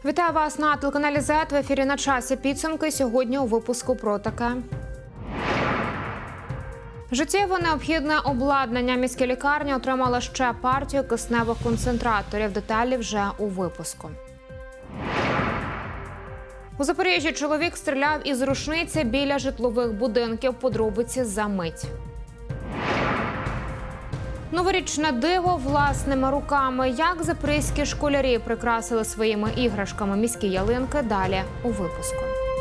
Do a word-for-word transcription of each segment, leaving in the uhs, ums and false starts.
Вітаю вас на телеканалі зет. В ефірі «На часі» підсумки. Сьогодні у випуску про таке. Життєво необхідне обладнання. Міські лікарні отримали ще партію кисневих концентраторів. Деталі вже у випуску. У Запоріжжі чоловік стріляв із рушниці біля житлових будинків. Подробиці за мить. Новорічне диво власними руками. Як запорізькі школярі прикрасили своїми іграшками міські ялинки. Далі у випуску.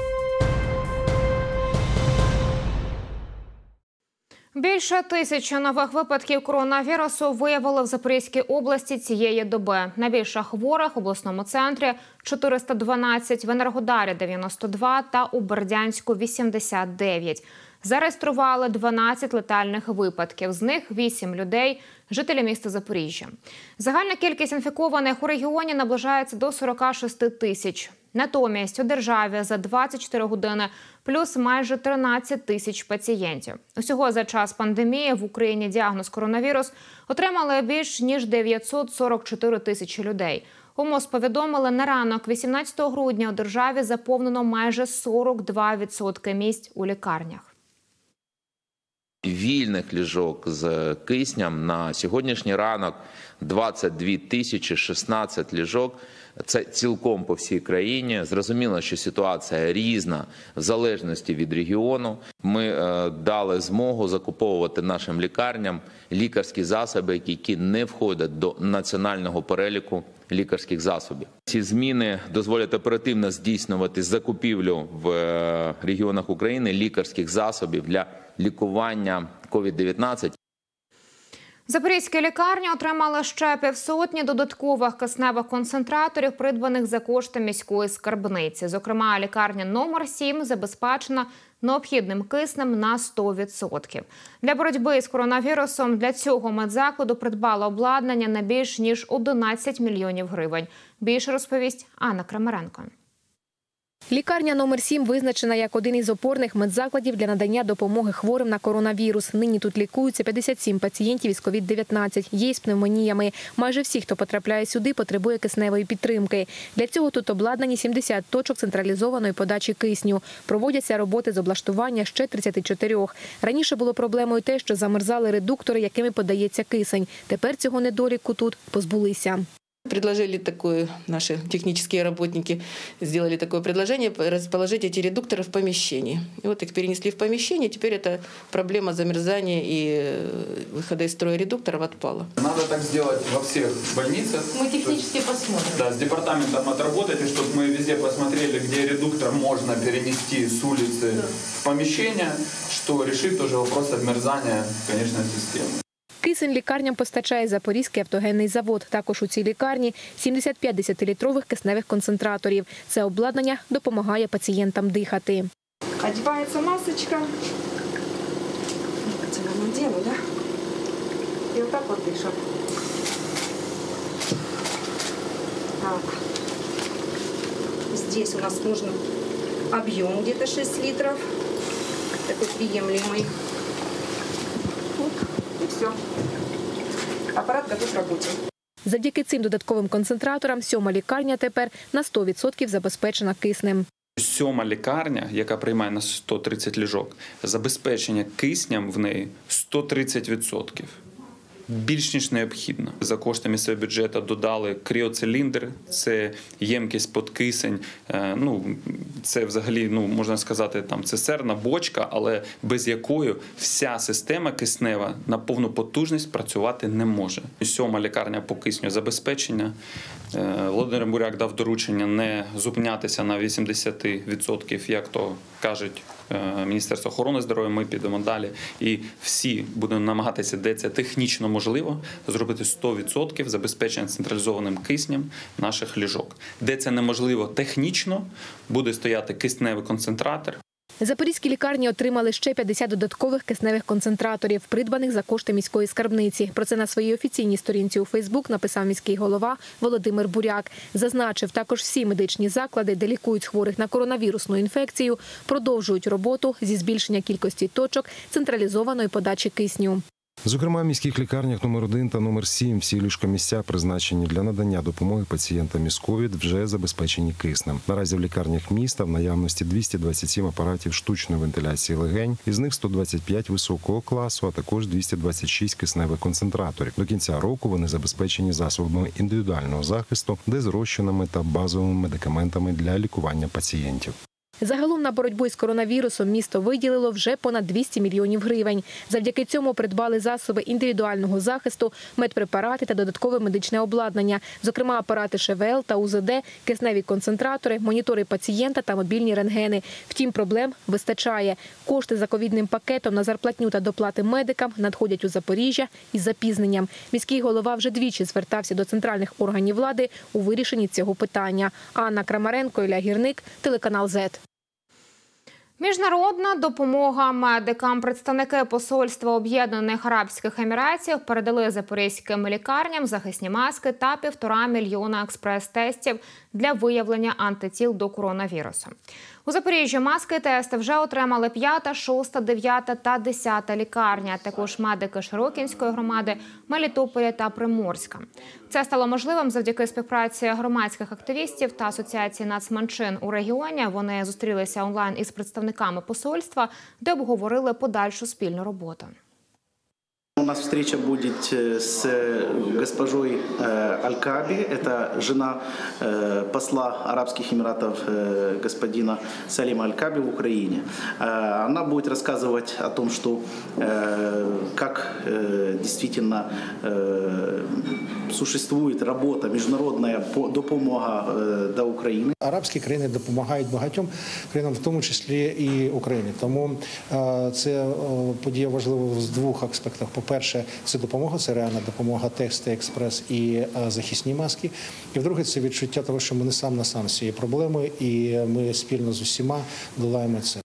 Більше тисячі нових випадків коронавірусу виявили в Запорізькій області цієї доби. Найбільше хворих в обласному центрі – чотириста дванадцять, в Енергодарі – дев'яносто два та у Бердянську – вісімдесят дев'ять. Зареєстрували дванадцять летальних випадків. З них вісім людей – жителі міста Запоріжжя. Загальна кількість інфікованих у регіоні наближається до сорока шести тисяч. Натомість у державі за двадцять чотири години плюс майже тринадцять тисяч пацієнтів. Усього за час пандемії в Україні діагноз коронавірус отримали більш ніж дев'ятсот сорок чотири тисячі людей. У МОЗ повідомили, на ранок вісімнадцятого грудня у державі заповнено майже сорок два відсотки місць у лікарнях. Вільних ліжок з киснем на сьогоднішній ранок двадцять дві тисячі шістнадцять ліжок. Це цілком по всій країні. Зрозуміло, що ситуація різна в залежності від регіону. Ми е, дали змогу закуповувати нашим лікарням лікарські засоби, які не входять до національного переліку лікарських засобів. Ці зміни дозволять оперативно здійснювати закупівлю в е, регіонах України лікарських засобів для лікування ковід дев'ятнадцять. Запорізькі лікарні отримали ще півсотні додаткових кисневих концентраторів, придбаних за кошти міської скарбниці. Зокрема, лікарня номер сім забезпечена необхідним киснем на сто відсотків. Для боротьби з коронавірусом для цього медзакладу придбала обладнання на більш ніж одинадцять мільйонів гривень. Більше розповість Анна Крамаренко. Лікарня номер сім визначена як один із опорних медзакладів для надання допомоги хворим на коронавірус. Нині тут лікуються п'ятдесят сім пацієнтів із ковід дев'ятнадцять. Є з пневмоніями. Майже всі, хто потрапляє сюди, потребує кисневої підтримки. Для цього тут обладнані сімдесят точок централізованої подачі кисню. Проводяться роботи з облаштування ще тридцяти чотирьох. Раніше було проблемою те, що замерзали редуктори, якими подається кисень. Тепер цього недоліку тут позбулися. Предложили такое, наши технические работники сделали такое предложение, расположить эти редукторы в помещении. И вот их перенесли в помещение, теперь эта проблема замерзания и выхода из строя редукторов отпала. Надо так сделать во всех больницах. Мы технически посмотрим. Да, с департаментом отработать, чтобы мы везде посмотрели, где редуктор можно перенести с улицы в помещение, что решит тоже вопрос обмерзания, конечно, системы. Кисень лікарням постачає Запорізький автогенний завод. Також у цій лікарні сімдесят п'ять десятилітрових кисневих концентраторів. Це обладнання допомагає пацієнтам дихати. Одевается масочка. Это мы делаем, да? И вот так вот дышим. Так. Здесь у нас нужен объем где-то шесть литров. Такой приемлемый. І все. Апарат готов к роботі. Завдяки цим додатковим концентраторам сьома лікарня тепер на сто відсотків забезпечена киснем. Сьома лікарня, яка приймає на сто тридцять ліжок, забезпечення киснем в неї сто тридцять відсотків. Більш ніж необхідно. За кошти місцевого бюджету додали кріоциліндр, це ємкість під кисень. Ну, це взагалі, ну, можна сказати, там цистерна, бочка, але без якої вся система киснева на повну потужність працювати не може. Сьома лікарня по кисню забезпечення. Володимир Буряк дав доручення не зупинятися на вісімдесят відсотків, як то кажуть Міністерство охорони здоров'я, ми підемо далі. І всі будемо намагатися, де це технічно можливо, зробити сто відсотків забезпечення централізованим киснем наших ліжок. Де це неможливо технічно, буде стояти кисневий концентратор. Запорізькі лікарні отримали ще п'ятдесят додаткових кисневих концентраторів, придбаних за кошти міської скарбниці. Про це на своїй офіційній сторінці у Фейсбук написав міський голова Володимир Буряк. Зазначив, також всі медичні заклади, де лікують хворих на коронавірусну інфекцію, продовжують роботу зі збільшення кількості точок централізованої подачі кисню. Зокрема, в міських лікарнях номер один та номер сім всі ліжкомісця, призначені для надання допомоги пацієнтам із ковід, вже забезпечені киснем. Наразі в лікарнях міста в наявності двісті двадцять сім апаратів штучної вентиляції легень, із них сто двадцять п'ять високого класу, а також двісті двадцять шість кисневих концентраторів. До кінця року вони забезпечені засобами індивідуального захисту, дезрозчинами та базовими медикаментами для лікування пацієнтів. Загалом на боротьбу із коронавірусом місто виділило вже понад двісті мільйонів гривень. Завдяки цьому придбали засоби індивідуального захисту, медпрепарати та додаткове медичне обладнання, зокрема апарати ШВЛ та УЗД, кисневі концентратори, монітори пацієнта та мобільні рентгени. Втім, проблем вистачає. Кошти за ковідним пакетом на зарплатню та доплати медикам надходять у Запоріжжя із запізненням. Міський голова вже двічі звертався до центральних органів влади у вирішенні цього питання. Анна Крамаренко, Ілля Гірник, телеканал ЗЕТ. Міжнародна допомога медикам. Представники посольства Об'єднаних Арабських Еміратів передали запорізьким лікарням захисні маски та півтора мільйона експрес-тестів для виявлення антитіл до коронавірусу. У Запоріжжі маски і тести вже отримали п'ята, шоста, дев'ята та десята лікарня, а також медики Широкінської громади, Мелітополя та Приморська. Це стало можливим завдяки співпраці громадських активістів та Асоціації нацменшин у регіоні. Вони зустрілися онлайн із представниками посольства, де обговорили подальшу спільну роботу. У нас встреча будет с госпожой Аль-Кааби, это жена посла Арабских Эмиратов господина Салима Аль-Кааби в Украине. Она будет рассказывать о том, что как действительно существует работа, международная допомога до України. Арабські країни допомагають багатьом країнам, в тому числі і Україні. Тому це подія важлива з двох аспектів. По-перше, це допомога, це реальна допомога, тексти, експрес і захисні маски. І вдруге, це відчуття того, що ми не сам на сам з цією проблемою, і ми спільно з усіма долаємо це.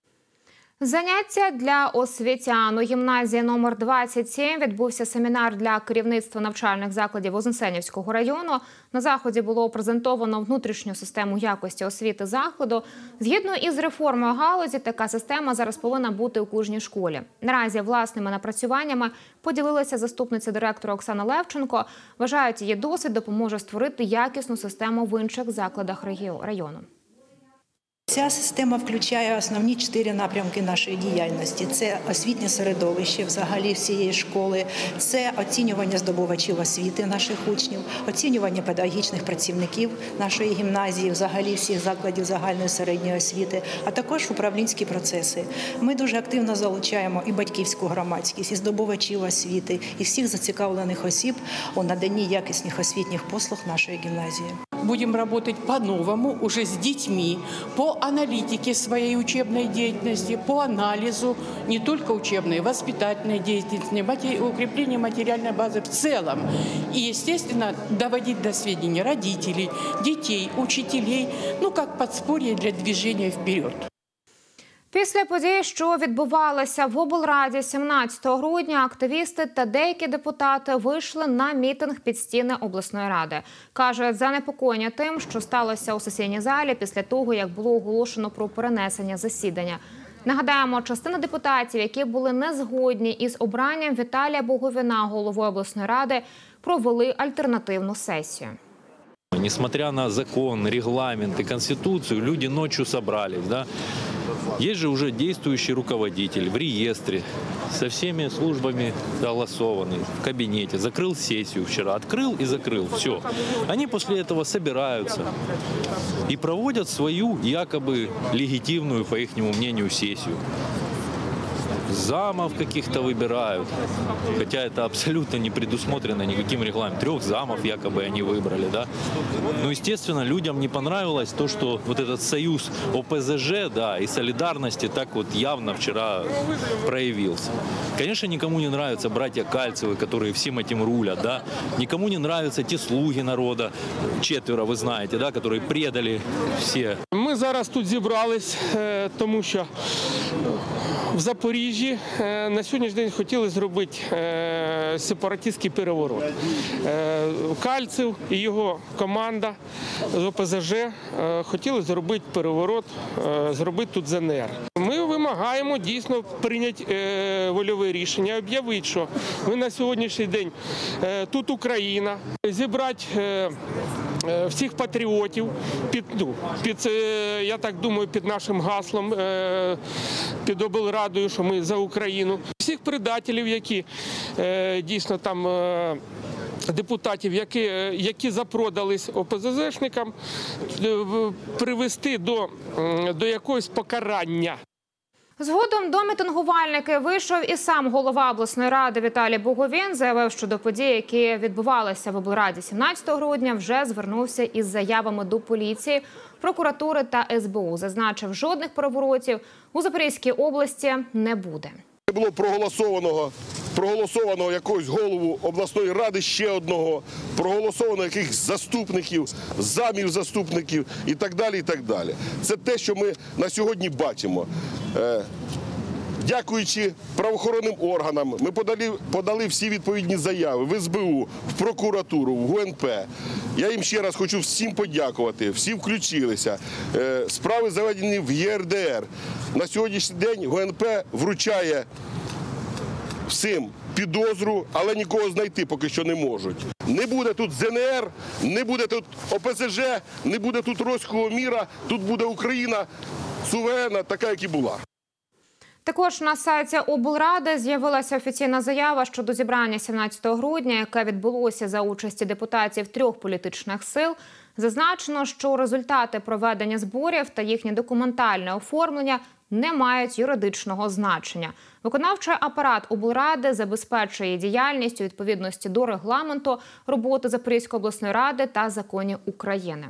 Заняття для освітян. У гімназії номер двадцять сім відбувся семінар для керівництва навчальних закладів Вознесенівського району. На заході було презентовано внутрішню систему якості освіти закладу. Згідно із реформою галузі, така система зараз повинна бути у кожній школі. Наразі власними напрацюваннями поділилася заступниця директора Оксана Левченко. Вважають, її досвід допоможе створити якісну систему в інших закладах району. Ця система включає основні чотири напрямки нашої діяльності. Це освітнє середовище взагалі всієї школи, це оцінювання здобувачів освіти наших учнів, оцінювання педагогічних працівників нашої гімназії, взагалі всіх закладів загальної середньої освіти, а також управлінські процеси. Ми дуже активно залучаємо і батьківську громадськість, і здобувачів освіти, і всіх зацікавлених осіб у наданні якісних освітніх послуг нашої гімназії. Будем работать по-новому, уже с детьми, по аналитике своей учебной деятельности, по анализу не только учебной, воспитательной деятельности, укреплению материальной базы в целом. И, естественно, доводить до сведения родителей, детей, учителей, ну, как подспорье для движения вперед. Після подій, що відбувалися в облраді сімнадцятого грудня, активісти та деякі депутати вийшли на мітинг під стіни обласної ради. Кажуть, занепокоєння тим, що сталося у сесійній залі після того, як було оголошено про перенесення засідання. Нагадаємо, частина депутатів, які були не згодні із обранням Віталія Боговіна головою обласної ради, провели альтернативну сесію. Несмотря на закон, регламент и конституцию, люди ночью собрались, да? Есть же уже действующий руководитель в реестре, со всеми службами согласованный, в кабинете. Закрыл сессию вчера, открыл и закрыл, все. Они после этого собираются и проводят свою якобы легитимную, по их мнению, сессию. Замов каких-то выбирают, хотя это абсолютно не предусмотрено никаким регламентом. Трех замов якобы они выбрали, да. Но, естественно, людям не понравилось то, что вот этот союз О Пэ Зэ Жэ, да, и солидарности так вот явно вчера проявился. Конечно, никому не нравятся братья Кальцевы, которые всем этим рулят, да. Никому не нравятся те слуги народа, четверо, вы знаете, да, которые предали все. Ми зараз тут зібрались, тому що в Запоріжжі на сьогоднішній день хотіли зробити сепаратистський переворот. Кальцев і його команда з О Пэ Зэ Жэ хотіли зробити переворот, зробити тут Зе Ен Ер. Ми вимагаємо вимагаємо дійсно прийняти е, вольове рішення, об'явити, що ми на сьогоднішній день е, тут Україна, зібрати е, е, всіх патріотів під, ну, під е, я так думаю, під нашим гаслом, е, під облрадою, що ми за Україну. Всіх предателів, які е, дійсно там е, депутатів, які, які запродались ОПЗЗшникам, привести до, до якогось покарання. Згодом до мітингувальники вийшов і сам голова обласної ради Віталій Буговін. Заявив, що до подій, які відбувалися в облраді сімнадцятого грудня, вже звернувся із заявами до поліції, прокуратури та ес бе у. Зазначив, жодних переворотів у Запорізькій області не буде. Не було проголосованого, проголосованого якогось голову обласної ради, ще одного, проголосовано якихось заступників, замів заступників і так далі, і так далі. Це те, що ми на сьогодні бачимо. Дякуючи правоохоронним органам, ми подали, подали всі відповідні заяви в ес бе у, в прокуратуру, в ге у ен пе. Я їм ще раз хочу всім подякувати, всі включилися. Справи заведені в є ер де ер. На сьогоднішній день ге у ен пе вручає всім підозру, але нікого знайти поки що не можуть. Не буде тут зе ен ер, не буде тут о пе зе же, не буде тут руського міра, тут буде Україна суверенна, така, як і була. Також на сайті облради з'явилася офіційна заява щодо зібрання сімнадцятого грудня, яке відбулося за участі депутатів трьох політичних сил. Зазначено, що результати проведення зборів та їхнє документальне оформлення не мають юридичного значення. Виконавчий апарат облради забезпечує діяльність у відповідності до регламенту роботи Запорізької обласної ради та законів України.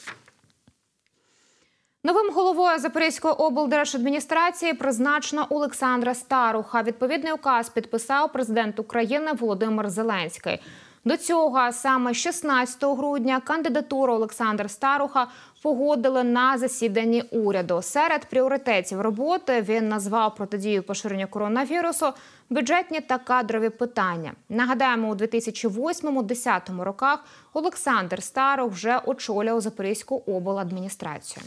Новим головою Запорізької облдержадміністрації призначено Олександра Старуха. Відповідний указ підписав президент України Володимир Зеленський. До цього саме шістнадцятого грудня кандидатуру Олександра Старуха погодили на засіданні уряду. Серед пріоритетів роботи він назвав протидію поширенню коронавірусу, бюджетні та кадрові питання. Нагадаємо, у дві тисячі восьмому - дві тисячі десятому роках Олександр Старух вже очолював Запорізьку обладміністрацію.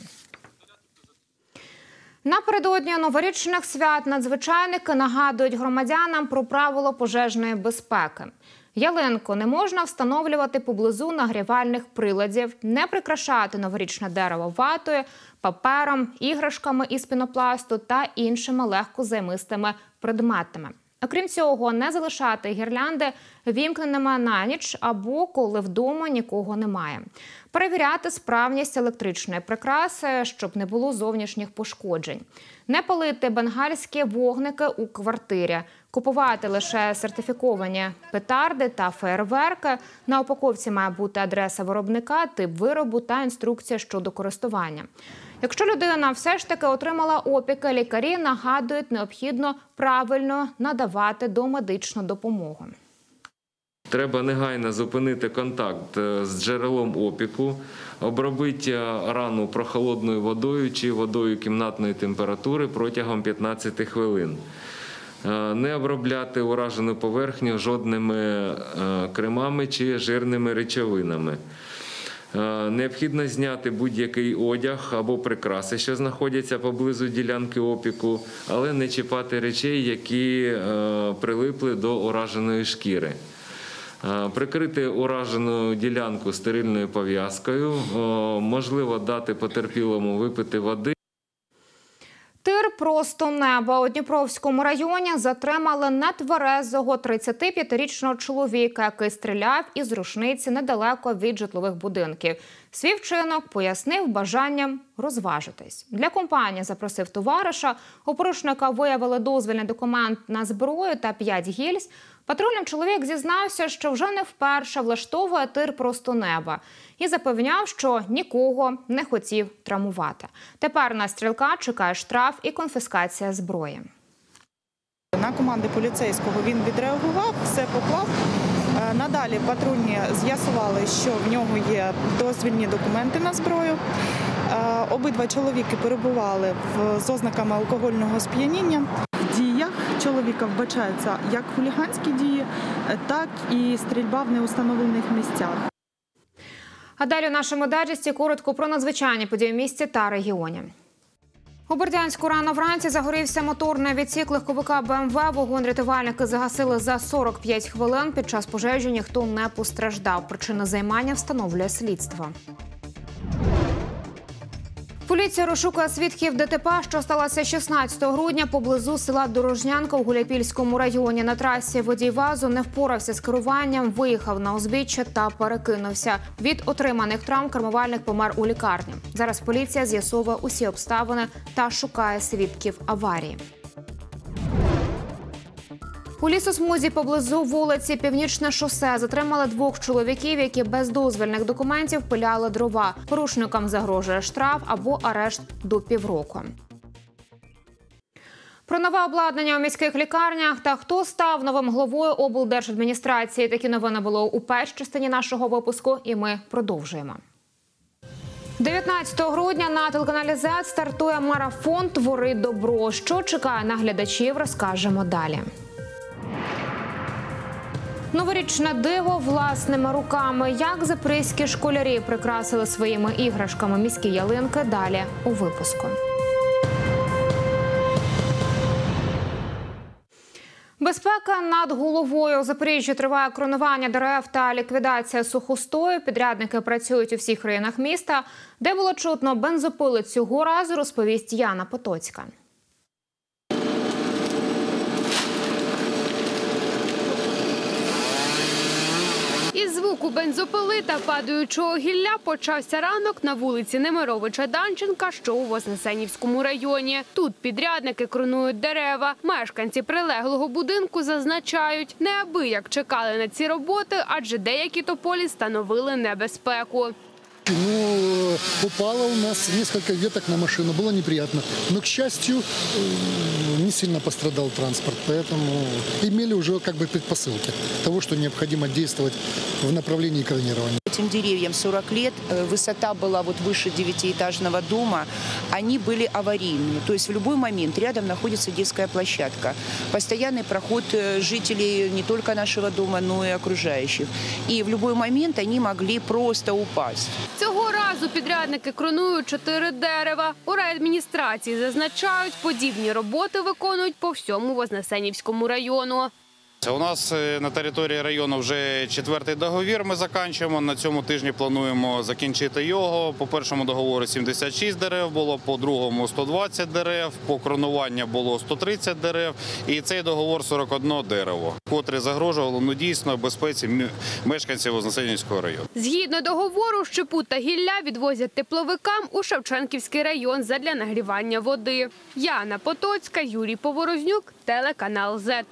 Напередодні новорічних свят надзвичайники нагадують громадянам про правила пожежної безпеки. Ялинку не можна встановлювати поблизу нагрівальних приладів, не прикрашати новорічне дерево ватою, папером, іграшками із пінопласту та іншими легкозаймистими предметами. Окрім цього, не залишати гірлянди вімкненими на ніч або коли вдома нікого немає. Перевіряти справність електричної прикраси, щоб не було зовнішніх пошкоджень. Не палити бенгальські вогники у квартирі. Купувати лише сертифіковані петарди та феєрверки. На упаковці має бути адреса виробника, тип виробу та інструкція щодо користування. Якщо людина все ж таки отримала опіки, лікарі нагадують, необхідно правильно надавати домедичну допомогу. Треба негайно зупинити контакт з джерелом опіку, обробити рану прохолодною водою чи водою кімнатної температури протягом п'ятнадцяти хвилин. Не обробляти уражену поверхню жодними кремами чи жирними речовинами. Необхідно зняти будь-який одяг або прикраси, що знаходяться поблизу ділянки опіку, але не чіпати речей, які прилипли до ураженої шкіри. Прикрити уражену ділянку стерильною пов'язкою, можливо дати потерпілому випити води. Тир просто неба. У Дніпровському районі затримали нетверезого тридцятип'ятирічного чоловіка, який стріляв із рушниці недалеко від житлових будинків. Свій вчинок пояснив бажанням розважитись. Для компанії запросив товариша. У порушника виявили дозвільний документ на зброю та п'ять гільз. Патрульним чоловік зізнався, що вже не вперше влаштовує тир просто неба. І запевняв, що нікого не хотів травмувати. Тепер на стрілка чекає штраф і конфіскація зброї. На команди поліцейського він відреагував, все поклав. Надалі патрульні з'ясували, що в нього є дозвільні документи на зброю. Обидва чоловіки перебували з ознаками алкогольного сп'яніння. В діях чоловіка вбачаються як хуліганські дії, так і стрільба в неустановлених місцях. А далі в нашому дайджесті коротко про надзвичайні події в місті та регіоні. У Бердянську рано вранці загорівся моторний відсік легковика Бе Ем Ве. Вогонь рятувальники загасили за сорок п'ять хвилин. Під час пожежі ніхто не постраждав. Причини займання встановлює слідство. Поліція розшукує свідків Де Те Пе, що сталося шістнадцятого грудня поблизу села Дорожнянка у Гуляйпільському районі. На трасі водій ВАЗу не впорався з керуванням, виїхав на узбіччя та перекинувся. Від отриманих травм кермувальник помер у лікарні. Зараз поліція з'ясовує усі обставини та шукає свідків аварії. У лісосмузі поблизу вулиці Північне шосе затримали двох чоловіків, які без дозвільних документів пиляли дрова. Порушникам загрожує штраф або арешт до півроку. Про нове обладнання у міських лікарнях та хто став новим головою облдержадміністрації. Такі новини було у першій частині нашого випуску, і ми продовжуємо. дев'ятнадцятого грудня на телеканалі зет стартує марафон «Твори добро». Що чекає на глядачів, розкажемо далі. Новорічне диво власними руками. Як запорізькі школярі прикрасили своїми іграшками міські ялинки, далі у випуску. Безпека над головою. У Запоріжжі триває кронування дерев та ліквідація сухостою. Підрядники працюють у всіх районах міста. Де було чутно бензопили цього разу, розповість Яна Потоцька. Із звуку бензопили та падаючого гілля почався ранок на вулиці Немировича-Данченка, що у Вознесенівському районі. Тут підрядники кронують дерева. Мешканці прилеглого будинку зазначають, неабияк чекали на ці роботи, адже деякі тополі становили небезпеку. Ну, упало у нас несколько веток на машину, было неприятно. Но, к счастью, не сильно пострадал транспорт, поэтому имели уже как бы предпосылки того, что необходимо действовать в направлении кронирования. Этим деревьям сорок лет, высота была вот выше девятиэтажного дома, они были аварийными. То есть в любой момент рядом находится детская площадка. Постоянный проход жителей не только нашего дома, но и окружающих. И в любой момент они могли просто упасть. Цього разу підрядники кронують чотири дерева. У райадміністрації зазначають, подібні роботи виконують по всьому Вознесенівському району. У нас на території району вже четвертий договір ми закінчуємо. На цьому тижні плануємо закінчити його. По першому договору сімдесят шість дерев було, по другому сто двадцять дерев, по кронуванню було сто тридцять дерев і цей договор сорок одне дерево, котре загрожувало ну, дійсно безпеці мешканців Вознесенівського району. Згідно договору, щепу та гілля відвозять тепловикам у Шевченківський район задля нагрівання води. Яна Потоцька, Юрій Поворознюк, телеканал зет.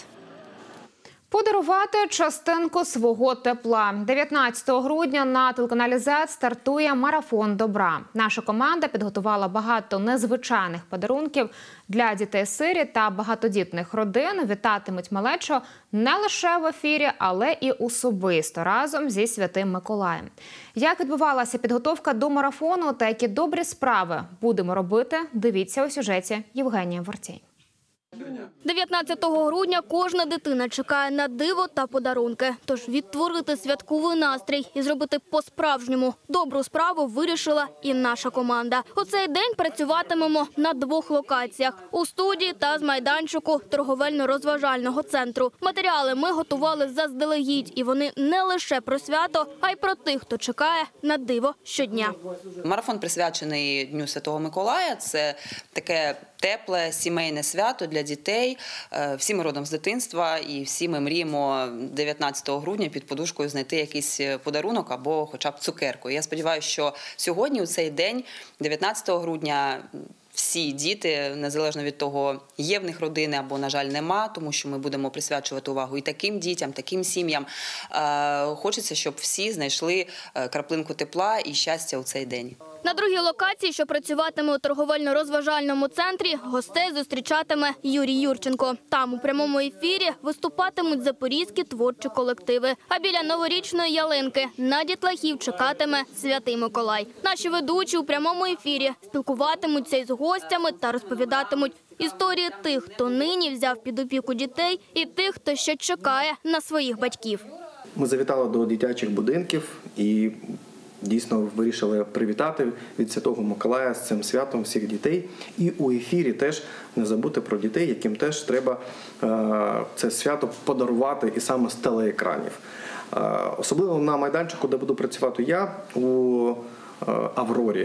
Подарувати частинку свого тепла. дев'ятнадцятого грудня на телеканалі зет стартує марафон добра. Наша команда підготувала багато незвичайних подарунків для дітей-сиріт та багатодітних родин. Вітатимуть малечу не лише в ефірі, але і особисто разом зі Святим Миколаєм. Як відбувалася підготовка до марафону та які добрі справи будемо робити, дивіться у сюжеті Євгенія Вортій. дев'ятнадцятого грудня кожна дитина чекає на диво та подарунки. Тож відтворити святковий настрій і зробити по-справжньому добру справу вирішила і наша команда. У цей день працюватимемо на двох локаціях – у студії та з майданчику торговельно-розважального центру. Матеріали ми готували заздалегідь, і вони не лише про свято, а й про тих, хто чекає на диво щодня. Марафон присвячений Дню Святого Миколая. Це таке тепле сімейне свято для дітей. Всі ми родом з дитинства і всі ми мріємо дев'ятнадцятого грудня під подушкою знайти якийсь подарунок або хоча б цукерку. Я сподіваюся, що сьогодні, у цей день, дев'ятнадцятого грудня, всі діти, незалежно від того, є в них родини або, на жаль, нема, тому що ми будемо присвячувати увагу і таким дітям, таким сім'ям. Хочеться, щоб всі знайшли краплинку тепла і щастя у цей день. На другій локації, що працюватиме у торговельно-розважальному центрі, гостей зустрічатиме Юрій Юрченко. Там у прямому ефірі виступатимуть запорізькі творчі колективи. А біля новорічної ялинки на дітлахів чекатиме Святий Миколай. Наші ведучі у прямому ефірі спілкуватимуться із гостями та розповідатимуть історії тих, хто нині взяв під опіку дітей, і тих, хто ще чекає на своїх батьків. Ми завітали до дитячих будинків і дійсно вирішили привітати від Святого Миколая з цим святом всіх дітей. І у ефірі теж не забути про дітей, яким теж треба це свято подарувати і саме з телеекранів. Особливо на майданчику, де буду працювати я, у «Аврорі».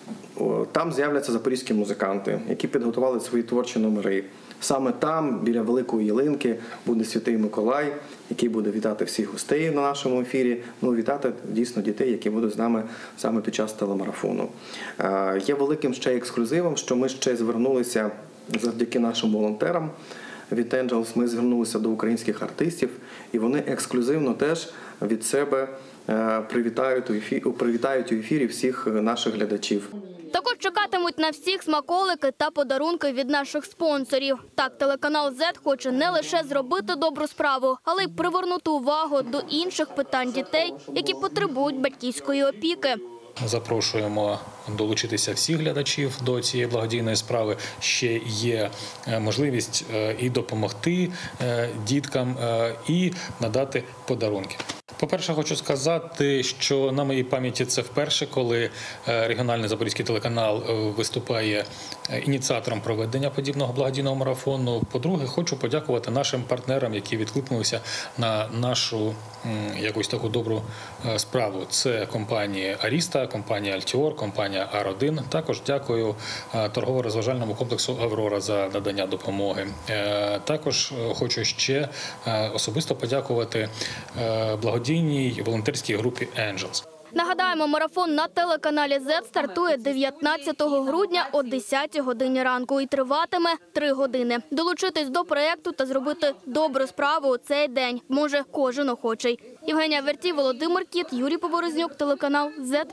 Там з'являться запорізькі музиканти, які підготували свої творчі номери. Саме там, біля Великої Ялинки, буде Святий Миколай, який буде вітати всіх гостей на нашому ефірі, ну, вітати дійсно дітей, які будуть з нами саме під час телемарафону. Є великим ще ексклюзивом, що ми ще звернулися завдяки нашим волонтерам від Angels, ми звернулися до українських артистів, і вони ексклюзивно теж від себе привітають у ефірі, привітають у ефірі всіх наших глядачів. Також чекатимуть на всіх смаколики та подарунки від наших спонсорів. Так, телеканал зет хоче не лише зробити добру справу, але й привернути увагу до інших питань дітей, які потребують батьківської опіки. Запрошуємо долучитися всіх глядачів до цієї благодійної справи. Ще є можливість і допомогти діткам, і надати подарунки. По-перше, хочу сказати, що на моїй пам'яті це вперше, коли регіональний запорізький телеканал виступає ініціатором проведення подібного благодійного марафону. По-друге, хочу подякувати нашим партнерам, які відкликнулися на нашу якусь таку добру справу. Це компанія «Аріста», компанія «Альтіор», компанія «Ар один». Також дякую торгово-розважальному комплексу «Аврора» за надання допомоги. Також хочу ще особисто подякувати благодійній волонтерській групі «Angels». Нагадаємо, марафон на телеканалі зет стартує дев'ятнадцятого грудня о десятій годині ранку і триватиме три години. Долучитись до проєкту та зробити добру справу у цей день може кожен охочий. Євгенія Вертій, Володимир Кіт, Юрій Поборознюк, телеканал зет.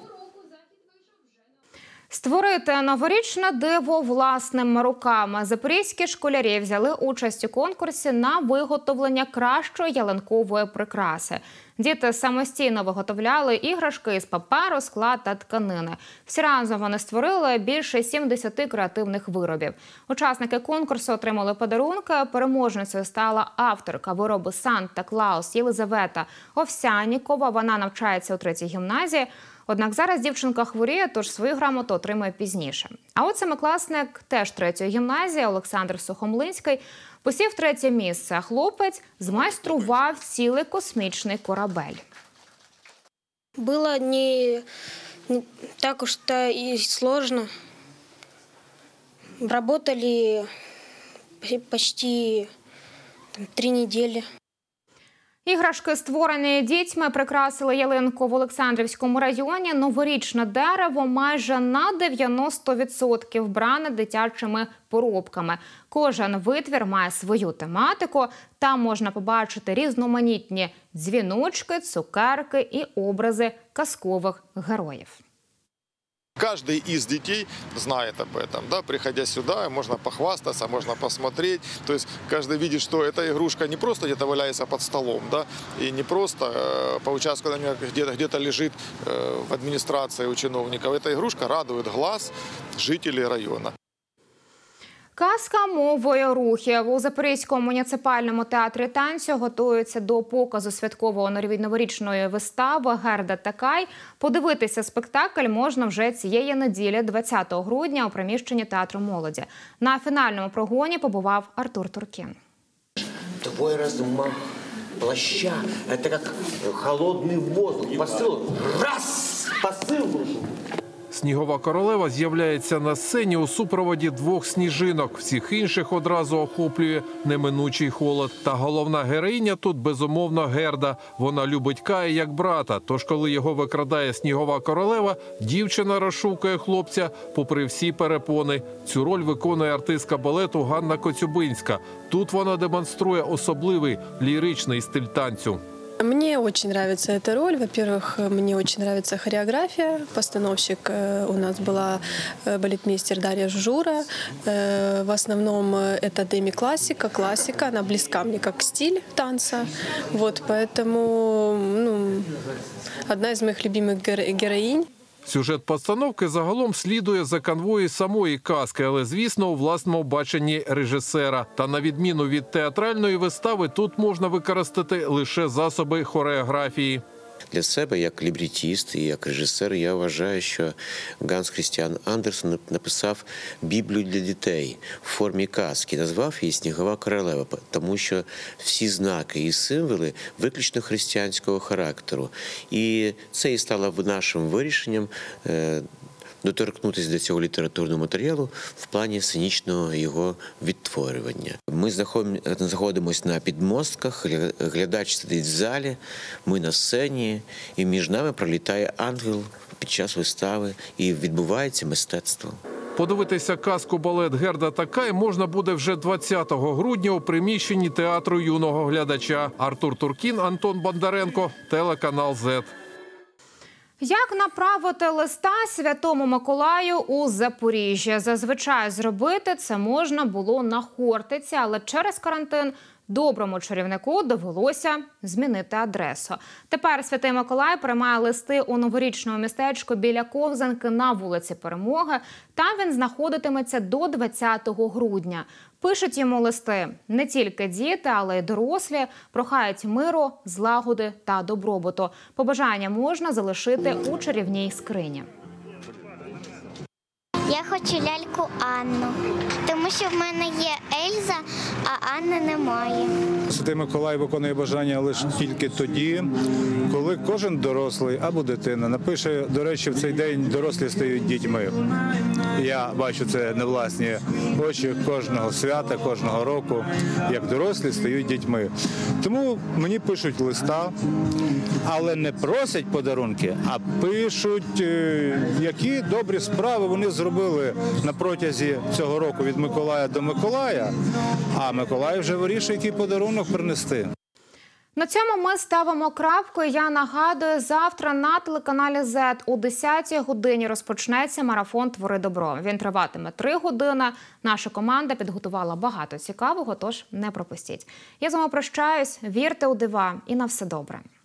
Створити новорічне диво власними руками. Запорізькі школярі взяли участь у конкурсі на виготовлення кращої ялинкової прикраси. Діти самостійно виготовляли іграшки із паперу, скла та тканини. Всі разом вони створили більше сімдесяти креативних виробів. Учасники конкурсу отримали подарунки. Переможницею стала авторка виробу «Санта-Клаус» Єлизавета Овсянікова. Вона навчається у третій гімназії. Однак зараз дівчинка хворіє, тож свою грамоту отримає пізніше. А от семикласник теж третьої гімназії Олександр Сухомлинський посів третє місце, а хлопець змайстрував цілий космічний корабель. Було не, не так уж то и сложно. Работали почти там, три недели. Іграшки, створені дітьми, прикрасили ялинку в Олександрівському районі. Новорічне дерево майже на дев'яносто відсотків вбране дитячими поробками. Кожен витвір має свою тематику. Там можна побачити різноманітні дзвіночки, цукерки і образи казкових героїв. Каждый из детей знает об этом, да, приходя сюда, можно похвастаться, можно посмотреть, то есть каждый видит, что эта игрушка не просто где-то валяется под столом, да, и не просто э, по участку где-то где-то лежит э, в администрации у чиновников, эта игрушка радует глаз жителей района. Казка мовою рухів. У Запорізькому муніципальному театрі танцю готуються до показу святкового новорічної вистави «Герда та Кай». Подивитися спектакль можна вже цієї неділі, двадцятого грудня, у приміщенні Театру молоді. На фінальному прогоні побував Артур Туркін. Твой размах плаща – это как холодный воздух. Посыл – раз, посыл вышел. Снігова королева з'являється на сцені у супроводі двох сніжинок. Всіх інших одразу охоплює неминучий холод. Та головна героїня тут, безумовно, Герда. Вона любить Кая як брата. Тож, коли його викрадає снігова королева, дівчина розшукує хлопця попри всі перепони. Цю роль виконує артистка балету Ганна Коцюбинська. Тут вона демонструє особливий ліричний стиль танцю. Мне очень нравится эта роль. Во-первых, мне очень нравится хореография. Постановщик у нас была балетмейстер Дарья Жужура. В основном это деми-классика, классика. Она близка мне как стиль танца. Вот, поэтому ну, одна из моих любимых героинь. Сюжет постановки загалом слідує за канвою самої казки, але, звісно, у власному баченні режисера. Та на відміну від театральної вистави, тут можна використати лише засоби хореографії. Для себе, як лібретіст і як режисер, я вважаю, що Ганс Крістіан Андерсен написав Біблію для дітей в формі казки, назвав її «Снігова королева», тому що всі знаки і символи виключно християнського характеру. І це і стало нашим вирішенням доторкнутися до цього літературного матеріалу в плані сценічного його відтворювання. Ми знаходимося на підмостках, глядач сидить в залі, ми на сцені, і між нами пролітає ангел під час вистави, і відбувається мистецтво. Подивитися казку-балет «Герда та Кай» можна буде вже двадцятого грудня у приміщенні театру юного глядача. Артур Туркін, Антон Бондаренко, телеканал «Зет». Як направити листа Святому Миколаю у Запоріжжя? Зазвичай зробити це можна було на Хортиці, але через карантин доброму чарівнику довелося змінити адресу. Тепер Святий Миколай приймає листи у новорічному містечку біля Ковзанки на вулиці Перемоги. Там він знаходитиметься до двадцятого грудня. Пишуть йому листи не тільки діти, але й дорослі, прохають миру, злагоди та добробуту. Побажання можна залишити у чарівній скрині. Я хочу ляльку Анну, тому що в мене є Ельза, а Анни немає. Святий Миколай виконує бажання лише тільки тоді, коли кожен дорослий або дитина напише, до речі, в цей день дорослі стають дітьми. Я бачу це на власні очі кожного свята, кожного року, як дорослі стають дітьми. Тому мені пишуть листа, але не просять подарунки, а пишуть, які добрі справи вони зробили на протязі цього року від Миколая до Миколая, а Миколай вже вирішує, який подарунок принести. На цьому ми ставимо крапку. Я нагадую, завтра на телеканалі «Зет» о десятій годині розпочнеться марафон «Твори добро». Він триватиме три години. Наша команда підготувала багато цікавого, тож не пропустіть. Я з вами прощаюсь. Вірте у дива і на все добре.